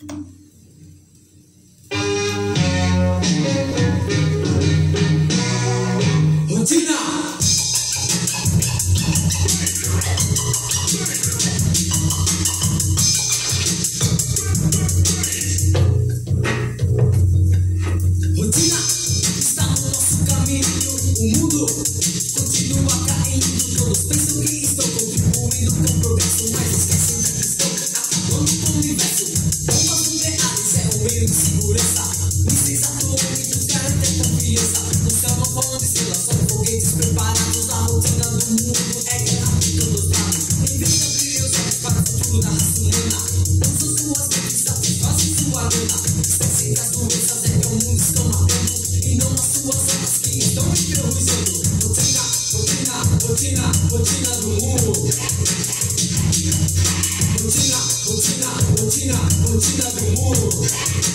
Rotina! Rotina está no nosso caminho. O mundo continua caindo. Todos pensam que estão contribuindo com o progresso, mas esquecem de que estão acabando com o universo. Bombas nucleares é o meio de segurança. Mísseis atômicos garantem confiança. No céu não falam de estrelas, são foguetes preparados. A rotina do mundo é guerra por todos os lados. Inventa brilhos olhos para o futuro da raça humana. Usam suas mentes, satisfazem sua grana. Esquecem que as doenças é que o mundo estão matando e não as suas almas que estão enferrujando. Rotina, rotina, rotina, rotina do mundo. Rotina, rotina, rotina, rotina do mundo.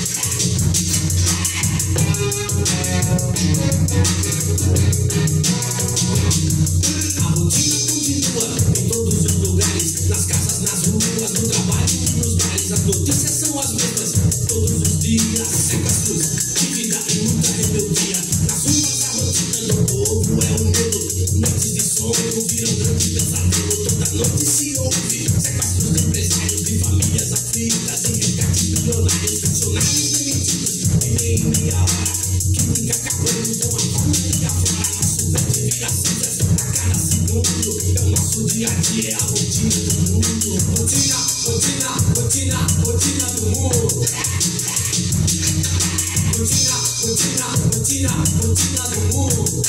A rotina continua em todos os lugares, nas casas, nas ruas, no trabalho e nos bares. As notícias são as mesmas todos os dias. Sequestros, dívida e muita rebeldia. Nas ruas a rotina do povo é o medo. Noites de sonho viram grande pesadelo. Toda noite se ouve sequestros de empresários, de famílias aflitas, em resgates bilionários, funcionários demitidos e nem em meia hora. Química acabando com a fauna e a flora. Nosso verde vira cinzas a cada segundo. É o nosso dia a dia, é a rotina do mundo. Rotina, rotina, rotina, rotina do mundo. Rotina, rotina, rotina, rotina do mundo.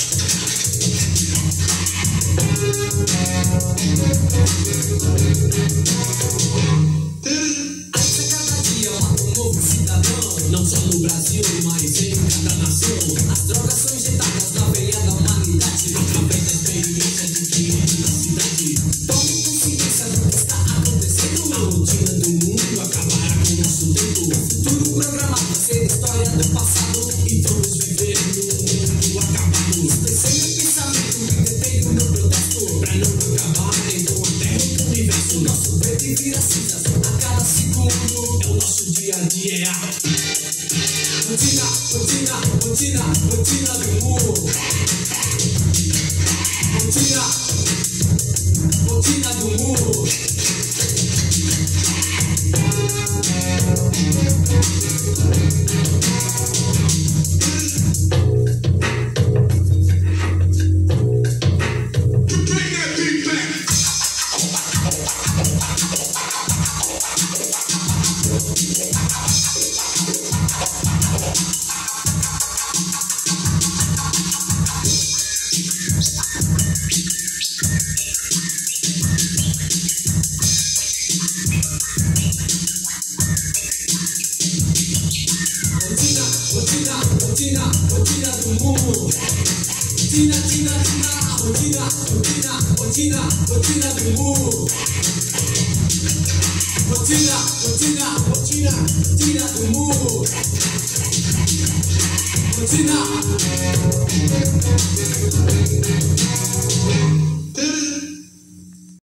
Essa cada dia mata um novo cidadão. Não só no Brasil, mas em cada nação. As drogas são injetadas na veia da humanidade, através da experiência adquirida na cidade. Tome consciência do que está acontecendo. A rotina do mundo acabará com o nosso tempo. O futuro programado vai ser história do passado e vamos viver num mundo acabado. Expressei meu pensamento e tentei o meu protesto pra não acabarem com a terra e com o universo. Nosso verde vira cinzas a cada segundo. É o nosso dia a dia. Rotina, rotina, rotina, rotina do mundo. Rotina, rotina do mundo. Rotina, rotina, rotina do mundo. Rotina, rotina, rotina, rotina, rotina, rotina do mundo. Rotina, rotina, rotina, rotina do mundo. Rotina.